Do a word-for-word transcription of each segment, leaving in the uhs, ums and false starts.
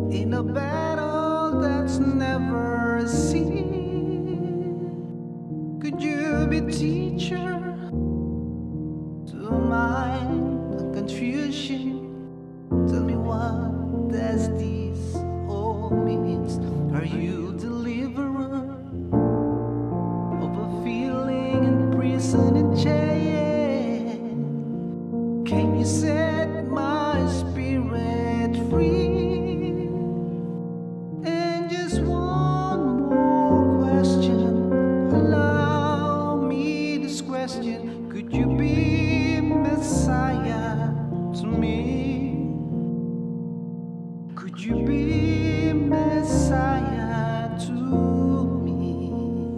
in a battle that's never seen. Could you be teacher to my confusion? Tell me, what does this all means? Are you deliverer of a feeling in prison and chain? Can you set my spirit free? And just one more question, allow me this question: could you be Messiah to me? Could you be Messiah to me?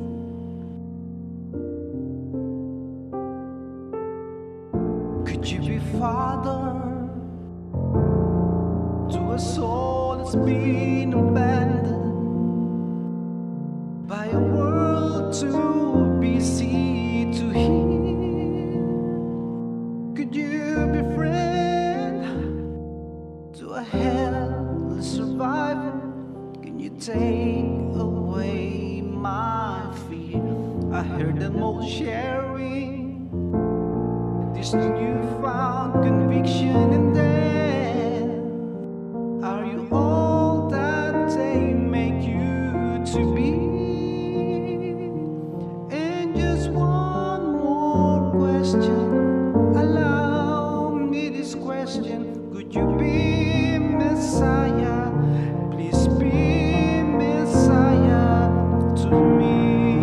Could you be Father to a soul that's been abandoned by a world too busy to hear? Could you be friend to a helpless survivor? Can you take away my fear? I heard them all sharing this newfound conviction, and then are you all that they make you to be? And just one more question, allow me this question: could you be Messiah? Please be Messiah to me.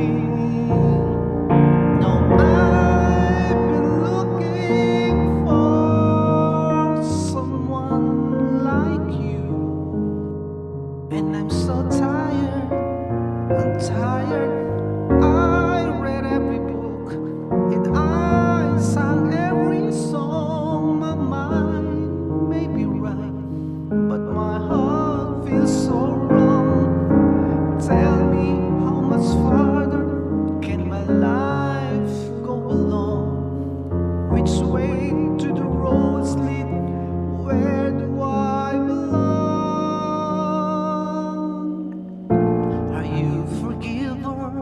No, I've been looking for someone like you, and I'm so tired, I'm tired. I read every book and I sang every song. My mind may be right, but my heart feels so wrong. Tell me, how much farther can my life go along? Which way to the roads lead? Where do I belong? Are you forgiver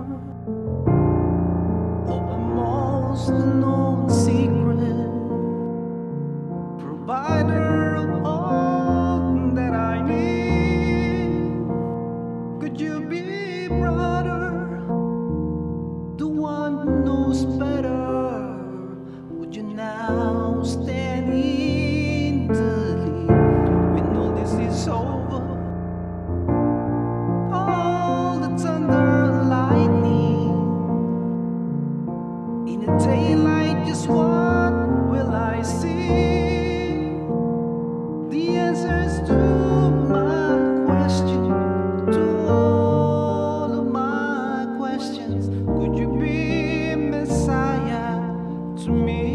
of the most unknown secret, provider of all that I need? Could you be brother, the one who knows better? Would you now stand in the lead when all this is over? All the thunder and lightning in the daylight, just what will I see? The answers to my question, to all of my questions. Could you be Messiah to me?